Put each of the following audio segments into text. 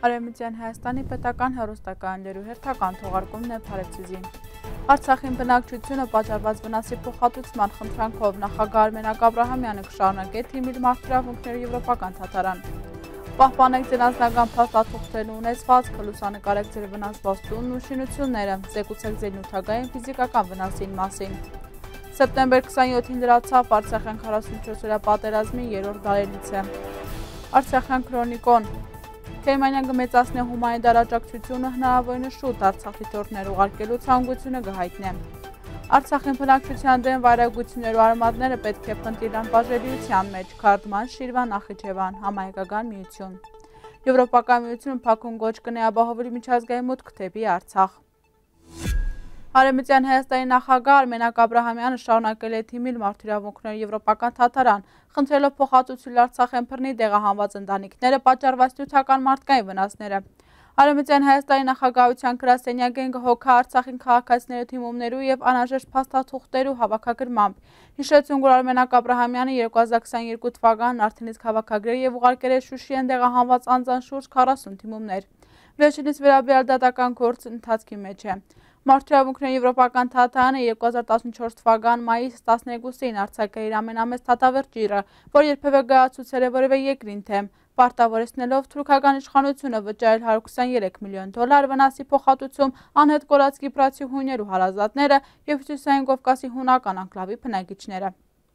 Արևմտյան Հայաստանի պետական հեռուստակայաններու հերթական թողարկումն է Փարեվցիզին։ Արցախին բնակչությունը պատճառված վնասի փոխհատուցման խնդրանքով նախագահ Արմենակ Աբրահամյանը կշարունակի թիմի մարդու եվրոպական թաթարան։ Պահպանեք ձեր անձնական փաստաթուղթերն ունեցվածքը, լուսանկարեք ձեր վնասված տունն ու շինությունները, զեկուցեք ձեր նյութակային ֆիզիկական վնասին մասին։ Սեպտեմբեր 27-ին լրացավ Արցախյան 44-օրյա պատերազմի 3-րդ տարելիցը։ Արցախյան քրոնիկոն Թեմանյան կմեծացնի հումանիտար աջակցությունը հնարավորինս շուտ Արցախ դիտորդներ ուղարկելու ցանկությունը կհայտնի։ Արցախին բնակչության դեմ վայրագություններ ու արմատները պետք է փնտրեն բաժանելիության մեջ Քարդման, Շիրվան, Նախիջևան, Համայնքական միություն։ Եվրոպական միությունը փակուն գոչ կնի ապահովելու միջազգային մուտք դեպի Արցախ։ Արևմտյան Հայաստանի նախագահ Արմենակ Աբրահամյանը շարունակել է թիմի մարդու եվրոպական թաթարան, խնդրելով փոխհատուցել Արցախեն բռնի տեղահանված ընտանիքները պատճառված նյութական մարդկային վնասները։ Արևմտյան Հայաստանի նախագահության գրասենյակեն կհոգա Արցախին քաղաքացիների թիմումներու եւ անհրաժեշտ փաստաթուղթերու հավաքագրմամբ։ Հիշեցուն, որ Արմենակ Աբրահամյանը 2022 թվականին արդեն իսկ հավաքագրել եւ ուղարկել է Շուշիեն տեղահանված անձանց շուրջ 40 թիմումներ։ Վերջինս վերաբերյալ դատական գործ ընթացքի մեջ է։ Մարդու եվրոպական թաթարանը 2014 թվական մայիս 12-ին արձակել իր ամենամեծ թաթավեռ ճիռը, որ երբևէ գայացուցել է որևէ երկրին թեմ, պարտավորեցնելով թուրքական իշխանությունը վճարել $123 միլիոն վնասի փոխհատուցում անհետ կորած կիպրացի հույներու հարազատները եւ Հյուսիսային Կովկասի հունական անկլավի բնակիչները։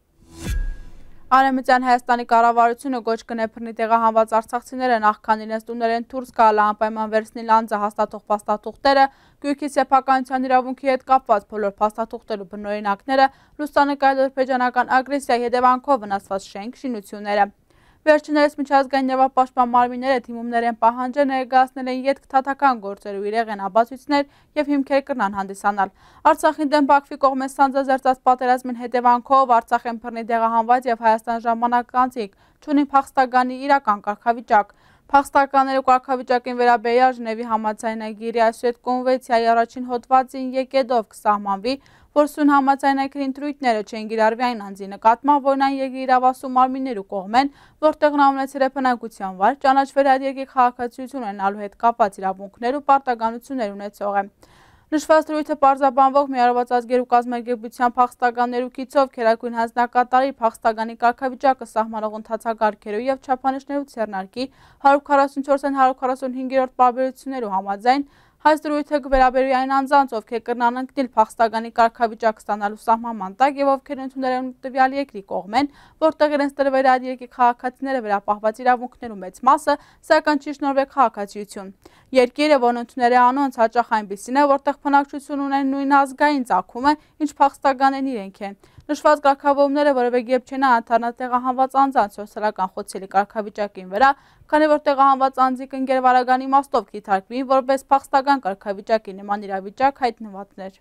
Արևմտյան Հայաստանի կառավարությունը գոչ կնե բռնի տեղահանված արցախցիները նախքան իրենց տուներեն դուրս գալ անպայման վերցնել անձը հաստատող փաստաթուղթերը, գույքի սեփականության իրավունքի հետ կապված բոլոր փաստաթուղթերու բնօրինակները, լուսանկարել ադրբեջանական ագրեսիայի հետևանքով վնասված շենք, շինությունները։ Վերջիներս միջազգային իրավապաշտպան մարմինները թիմումներ են պահանջել ներկայացնել են ետք թաթական գործերու իրեղեն ապացույցներ եւ հիմքեր կրնան հանդիսանալ։ Արցախին դեմ Բաքվի կողմից սանձազերծած պատերազմին հետևանքով Արցախեն բռնի տեղահանված եւ Հայաստան ժամանակ անձիկ չունի փախստականի իրական կարգավիճակ։ Փախստականների կարգավիճակին վերաբերյալ Ժնևի համաձայնագիրի այսուհետ կոնվենցիայի առաջին հոդվածին եկեդով կսահմանվի, որ սուն համաձայնագրի ընտրույթները չեն գիրառվի այն անձի նկատմամբ, որն այն երկրի իրավասու մարմիններու կողմեն, որտեղ նա ունեցել է բնակության վայր, ճանաչվել այդ երկրի քաղաքացիություն ունենալու հետ կապված իրավունքներ ու պարտականություններ ունեցող է։ Նշված դրույթը պարզաբանվող Միավորված ազգերու կազմակերպության փախստականներու կիցով քերակույն հանձնակատարի փախստականի կարգավիճակը սահմանող ընթացակարգերու եւ չափանիշներու ցեռնարկի 144-ն 145-րդ պարբերություններու համաձայն Այս դրույթը կվերաբերի այն անձանց, ովքեր կրնան ընկնել փախստականի կարգավիճակ ստանալու սահմանման տակ եւ ովքեր ընդունել են տվյալ երկրի կողմեն, որտեղ իրենց տրվել այդ երկրի քաղաքացիները վերապահված իրավունքներու մեծ մասը, սակայն չի շնորհվել քաղաքացիություն։ Երկիրը, որն ընդունել է անոնց, հաճախ այնպիսին է, որտեղ բնակչություն ունեն նույն ազգային ծագումը, ինչ փախստականներն իրենք են։ Նշված կարգավորումները որևէ կերպ չեն անդառնա տեղահանված անձանց սոցիալական խոցելի կարգավիճակին վրա, քանի որ տեղահանված անձիկ ընկերվարական իմաստով կիթարկվի, որպես փախստական կարգավիճակի նման իրավիճակ հայտնվածներ։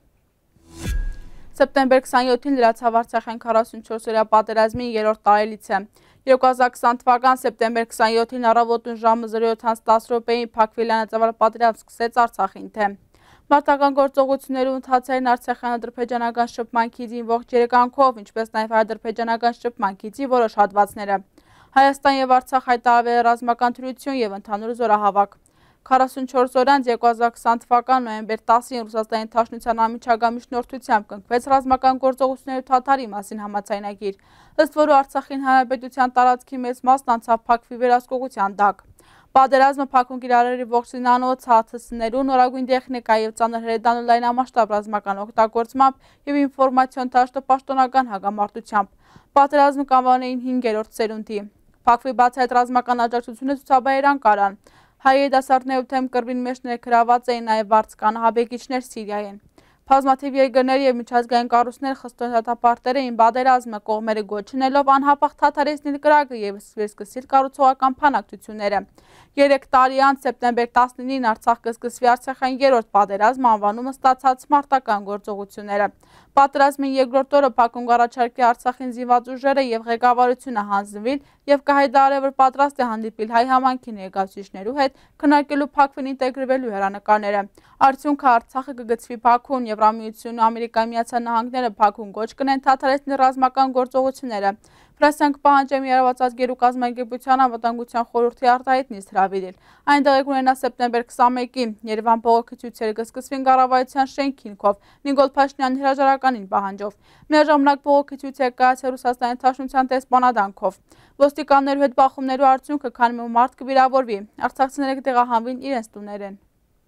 Սեպտեմբեր 27-ին լրացավ Արցախյան 44-օրյա պատերազմի 3-րդ տարելիցը։ 2020 թվական սեպտեմբեր 27-ին առավոտուն ժամը 07:10-ին Փակվի լայնածավալ պատերազմ սկսեց Արցախին թեմ։ Մարտական գործողություններու ընթացային Արցախյան ադրբեջանական շփման քիծին ողջ երեկանքով, ինչպես նաև ադրբեջանական շփման քիծի որոշ հատվածները։ Հայաստան եւ Արցախ հայտարարվել է ռազմական թրություն եւ ընդհանուր զորահավաք։ 44 օրից 2020 թվական նոյեմբեր 10-ին Ռուսաստանի Դաշնության անմիջական միջնորդությամբ կնքվեց ռազմական գործողությունների թաթարի մասին համաձայնագիր, ըստ որու Արցախին հանրապետության տարածքի մեծ մասն անցավ Փակվի վերահսկողության տակ։ Պատերազմը փակուն կիրառելի ողջ զինանոց ՀԱԹՍ-ներու նորագույն տեխնիկա եւ ծանր հրետան ու լայնամասշտաբ ռազմական օգտագործմամբ եւ ինֆորմացիոն դաշտապաշտոնական հագամարտությամբ։ Պատերազմը կանոնային 5-րդ սերունդի։ Փակվի բաց այդ ռազմական աջակցությունը ցուցաբերան կարան։ Հայ երիտասարդներու թեմ կռվին մեջ ներգրաված էին նաև վարձկանահաբեկիչներ Սիրիայեն։ Բազմաթիվ երկրներ եւ միջազգային կառույցներ խստորեն դատապարտել էին պատերազմը, կողմերը գոչնելով անհապաղ թաթարեցնել կրակը եւ վերսկսել կառուցողական փանակցությունները։ 3 տարի անց սեպտեմբեր 19-ին Արցախ կսկսվի Արցախյան 3-րդ պատերազմ անվանումը ստացած մարտական գործողությունները։ Պատերազմի երկրորդ օրը Բաքուն կառաջարկի Արցախին զինված ուժերը եւ ղեկավարությունը հանձնվել եւ կհայտարարի, որ պատրաստ է հանդիպել հայ համայնքի ներկայացուցիչներու հետ քննարկելու Բաքվին ինտեգրվելու հեռանկարները։ Արդյունքը Արցախը կգցվի Բաքուն, Եվրամիությունն ու Ամերիկայի Միացյալ Նահանգները Բաքուն գոչ կնեն թաթարեցնել ռազմական գործողությունները։ Ֆրանսիան կպահանջի միավորված գերու կազմակերպության անվտանգության խորհրդի արտահայտ նիստ հրավիրել։ Այն տեղի կունենա սեպտեմբեր 21-ին Երևան բողոքի ցույցերը կսկսվին կառավարության շենքինքով Նիկոլ Փաշինյանի հրաժարականին պահանջով։ Միաժամանակ բողոքի ցույցերը կայացել Ռուսաստանի Դաշնության դեսպանատանքով։ Ոստիկաններու հետ բախումներու արդյունքը քանի մի մարդ կվիրավորվի։ Արցախցիները կտեղահանվին իրենց տուներեն։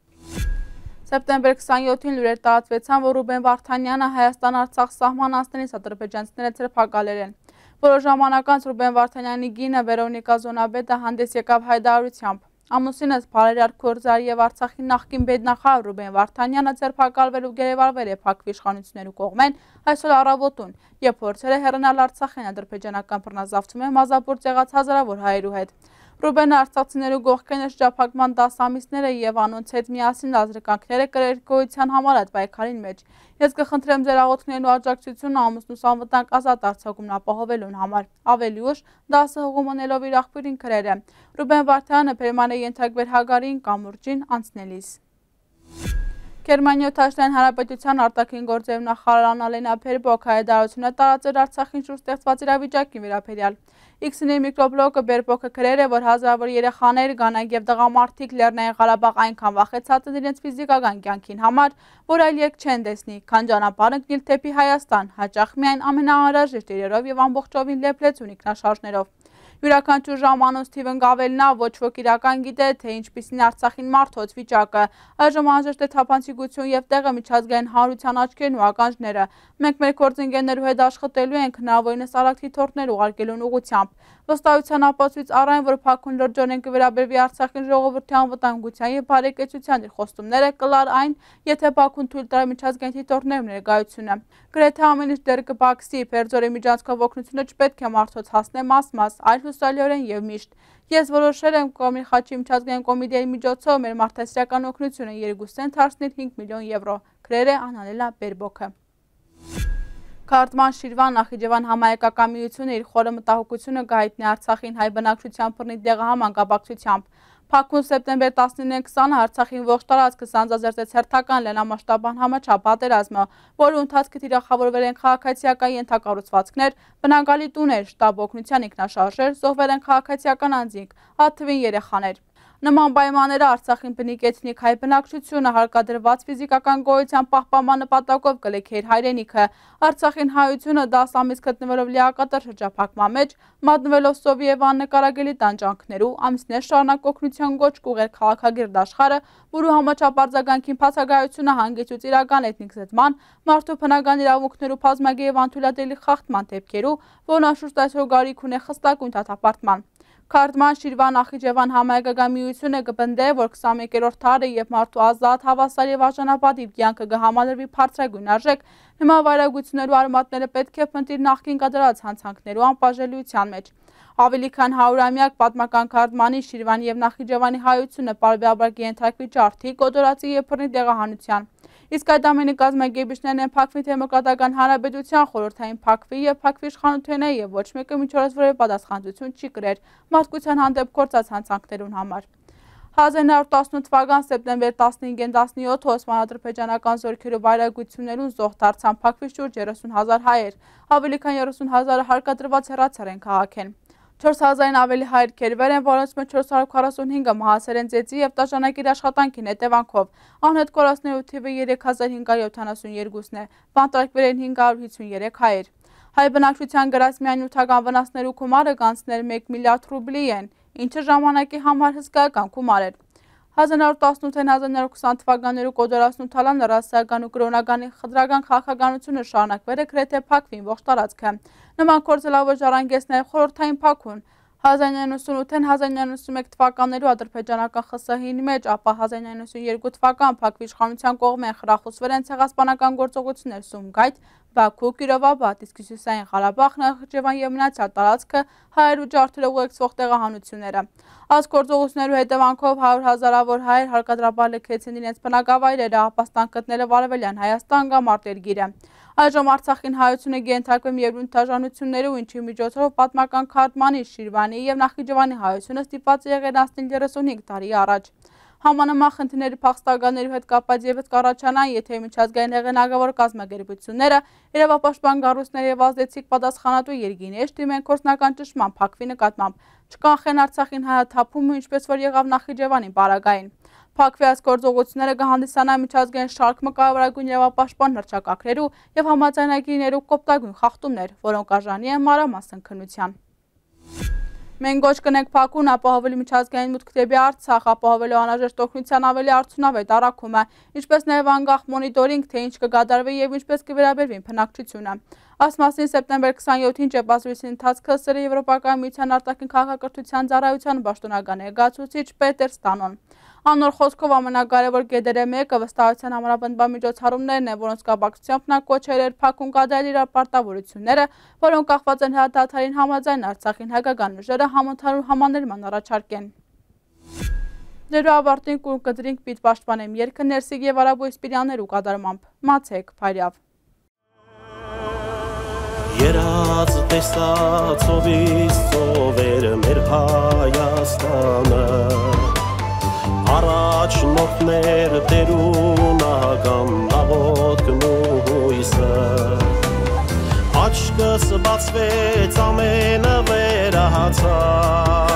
Սեպտեմբեր 27-ին լուրեր տարածվեցան, որ Ռուբեն Վարդանյանը Հայաստան-Արցախ սահման անցնելիս ադրբեջանցիները ձերբակալել են։ Որոշ ժամանակ անց Ռուբեն Վարդանյանի կինը Վերոնիկա Զոնաբեդը հանդես եկավ հայտարարությամբ։ Ամուսինս Փարերար Քորզարի եւ Արցախի նախկին պետնախարար Ռուբեն Վարդանյանը ձերբակալվել ու գերեվարվել է ՓԱԿ-ի իշխանություններու կողմեն այսօր առավոտուն, երբ փորձել է հեռանալ Արցախին ադրբեջանական բռնազավթում մազապուրտ եղած հազարավոր հայերու հետ։ Ռուբենը արցախցիներու գողքեն շրջափակման 10 ամիսները եւ անոնց հետ միասին ազրկանքները կրել գոյության համար այդ պայքարին մեջ։ Ես կխնդրեմ ձեր աղոթքներու աջակցությունը ամուսնուս անվտանգ ազատ արձակումն ապահովելուն համար։ Ավելի ուշ 10 հողում ունելով իր աղբյուրին քրել է։ Ռուբեն Վարդանյանը բերման է ենթարկվել Հագարին կամուրջին անցնելիս։ Գերմանիայի Թաշնային Հանրապետության արտաքին գործերու նախարար Աննալենա Բերբոք հայտարարությունը տարածել Արցախին շուրջ ստեղծված իրավիճակի վերաբերյալ։ X-ի միկրոբլոգը Բերբոքը գրել է, որ հազարավոր երեխաներ, կանայք եւ տղամարդիկ Լեռնային Ղարաբաղ այնքան վախեցած են իրենց ֆիզիկական կյանքին համար, որ այլ ելք չեն տեսնի, քան ճանապարհ ընկնել դեպի Հայաստան, հաճախ միայն ամենաանհրաժեշտ իրերով եւ ամբողջովին լեփլեցուն ինքնաշարժներով։ Յուրաքանչյուր ժամ անոնց թիվն գավելն է, ոչ ոք իրական գիտե, թե ինչպիսին Արցախին մարդոց վիճակը։ Այժմ անհրաժեշտ է թափանցիկություն եւ տեղը միջազգային հանրության աչքերն ու ականջները։ Մենք մեր գործընկերներու հետ աշխատելու ենք հնարավորինս արագ թիթորներ ուղարկելուն ուղղությամբ։ Վստահության ապացույց առ այն, որ փակուն լրջորեն կվերաբերվի Արցախին ժողովրդի անվտանգության եւ բարեկեցության իր խոստումները, կլար այն, եթե Բաքուն թույլ տա միջազգային թիթորներու ներկայությունը։ Գրեթե ամեն ինչ դեռ կբացի, Պերձորի միջանցքով օգնությունը չպետք է մարդոց հասնե մաս-մաս, այլ հուսալիորեն եւ միշտ։ Ես որոշել եմ Կոմիր Խաչի միջազգային կոմիտեի միջոցով մեր մարդասիրական օգնությունը 2 սենտ հասնել 5 միլիոն եվրո, գրել է Աննալենա Բերբոքը։ Քարդման Շիրվան Նախիջևան համահայկական միությունը իր խորը մտահոգությունը կհայտնի Արցախին հայ բնակչության բռնի տեղահան կապակցությամբ։ Փակուն սեպտեմբեր 19-20-ը Արցախին ողջ տարածքը սանձազերծեց հերթական լենամասշտաբան համաչափ պատերազմը, որի ընթացքը թիրախավորվել են քաղաքացիական ենթակառուցվածքներ, բնակալի տուներ, շտաբ օգնության ինքնաշարժեր, զոհվել են քաղաքացիական անձինք, այդ թվին երեխաներ։ Նման պայմանները Արցախին բնիկ էթնիկ հայ բնակչությունը հարկադրված ֆիզիկական գոյության պահպանման նպատակով կլքեր հայրենիքը։ Արցախին հայությունը 10 ամիս գտնվելով լիակատար շրջափակման մեջ, մատնվելով սովի եւ աննկարագելի տանջանքներու, ամիսներ շարունակ օգնության գոչ կուղեր քաղաքագիրտ աշխարհը, որու համաչափ արձագանքին բացակայությունը հանգեցուց իրական էթնիկ զտման, մարդու բնական իրավունքներու բազմագի եւ անթույլատրելի խախտման դեպքերու, որն անշուշտ այսօր գարիք ունի խստակույն դատապարտման։ Քարդման Շիրվան Նախիջևան համահայկական միությունը կպնդե, որ 21-րդ դարը եւ մարդու ազատ, հավասար եւ արժանապատիվ կյանքը կհամալրվի բարձրագույն արժեք, նման վայրագություններու արմատները պետք է փնտրի նախկին կատարած հանցանքներու անբաժանելիության մեջ։ Ավելի քան 100-ամյակ պատմական Քարդմանի, Շիրվանի եւ Նախիջևանի հայությունը պարբերաբար կենթարկվի ջարդի, կոտորածի եւ բռնի տեղահանության։ Իսկ այդ ամենի կազմակերպիչներն են Փակվի Դեմոկրատական Հանրապետության խորհրդային Փակվի եւ Փակվի իշխանությունները եւ ոչ մեկը միջորս որևէ պատասխանատվություն չի կրել մարդկության հանդեպ գործած հանցանքներուն համար։ 1918 թվական սեպտեմբեր 15-ին 17 Օսման-ադրբեջանական զորքերու վայրագություններուն զոհ դարձան Փակվի շուրջ 30,000 հայեր, ավելի քան 30,000-ը հարկադրված հեռացար են քաղաքեն։ 4,000-ին ավելի հայեր կերվել են, որոնց մեջ 445-ը մահացել են ծեծի եւ տաշանակիր աշխատանքին հետևանքով։ Անհետ կորածներու թիվը 3572-ն է, բանտարկվել են 553 հայեր։ Հայ բնակչության գրած միայն նյութական վնասներու գումարը կանցնել 1 միլիարդ ռուբլի են, ինչը ժամանակի համար հսկայական գումար էր։ 1918-1920 թվականներու կոտորածն ու թալան ռասայական ու կրոնական խտրական քաղաքականությունը շարունակվել է գրեթե Փակվին ողջ տարածքը։ Նման կորձելավոր ժառանգեց նաև խորհրդային Փակուն։ 1998-1991 թվականներու ադրբեջանական ԽՍՀ-ի մեջ, ապա 1992 թվական Փակվի իշխանության կողմեն խրախուսվել են ցեղասպանական գործողություններ Սումգայիթ, Բաքու, Կիրովաբադ, իսկ Հյուսիսային Ղարաբաղ, Նախիջևան եւ մնացյալ տարածքը հայերու ջարդերով ուղեկցվող տեղահանությունները։ Այս գործողություններու հետևանքով 100,000-ավոր հայեր հարկադրաբար լքեցին իրենց բնակավայրերը, ապաստան գտնելով Արևելյան Հայաստան կամ արտերգիրը։ Այժմ Արցախին հայությունը կենթարկվում երկրորդ դաշնություններու, ինչի միջոցով պատմական Քարդմանի, Շիրվանի եւ Նախիջևանի հայությունը ստիպված եղել անցնել 35 տարի առաջ։ Համանման խնդիրների փախստականների հետ կապված ևս կառաջանան, եթե միջազգային հեղինակավոր կազմակերպությունները, իրավապաշտպան կառույցները եւ ազդեցիկ պատասխանատու երկիրներ դիմեն գործնական ճնշման փակվի նկատմամբ, չկանխեն Արցախին հայաթափումը, ինչպես որ եղավ Նախիջևանի պարագային։ Փակվի այս գործողությունները կհանդիսանան միջազգային շարք կարևորագույն իրավապաշտպան հռչակագրերու եւ համաձայնագիրներու կոպտագույն խախտումներ, որոնք արժանի են մանրամասն քննության։ Մենք գոչ կնենք փակուն ապահովելու միջազգային մուտք դեպի Արցախ, ապահովելու անհրաժեշտ օգնության ավելի արդյունավետ առաքումը, ինչպես նաև անկախ մոնիտորինգ, թե ինչ կկատարվի եւ ինչպես կվերաբերվի բնակչությունը։ Այս մասին սեպտեմբեր 27-ին ճեպազրույցի ընթացքը ՍԴ Եվրոպական միության արտաքին քաղաքակրթության ծառայության պաշտոնական ներկայացուցիչ Պետեր Ստանոն։ Անոր խոսքով ամենակարևոր կետերը մեկը վստահության համապնդման միջոցառումներն են, որոնց կապակցությամբ նա կոչել էր փակուն կատարել իր պարտավորությունները, որոնք կախված են հրադադարին համաձայն Արցախին հայկական ուժերը համընդհանուր համաներման առաջարկեն։ Ձեր ավարտին կուր պիտ պաշտպանեմ երգը Ներսիկ եւ Արաբու Իսպիրյաններու կատարմամբ։ Մացեք Փարյավ։ Երած տեսած ովից ծովեր մեր Հայաստանը, առաջնորդներ տերունական աղոթքն ու հույսը, աչքս բացվեց ամենը վերահացավ,